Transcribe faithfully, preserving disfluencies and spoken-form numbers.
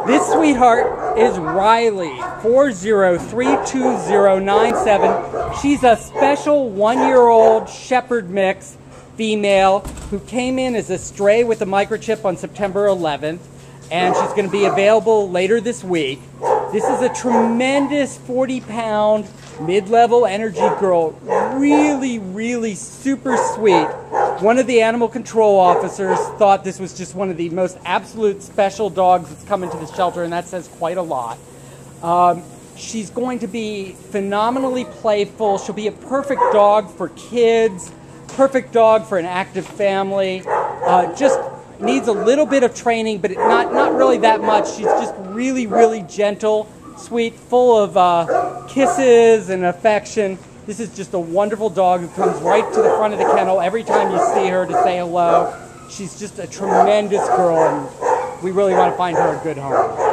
This sweetheart is Riley, four zero three two zero nine seven. She's a special one-year-old shepherd mix female who came in as a stray with a microchip on September eleventh, and she's going to be available later this week. This is a tremendous forty pound mid-level energy girl, really, really super sweet. One of the animal control officers thought this was just one of the most absolute special dogs that's come into the shelter, and that says quite a lot. Um, she's going to be phenomenally playful. She'll be a perfect dog for kids, perfect dog for an active family. Uh, just needs a little bit of training, but not, not really that much. She's just really, really gentle, sweet, full of uh, kisses and affection. This is just a wonderful dog who comes right to the front of the kennel every time you see her to say hello. She's just a tremendous girl, and we really want to find her a good home.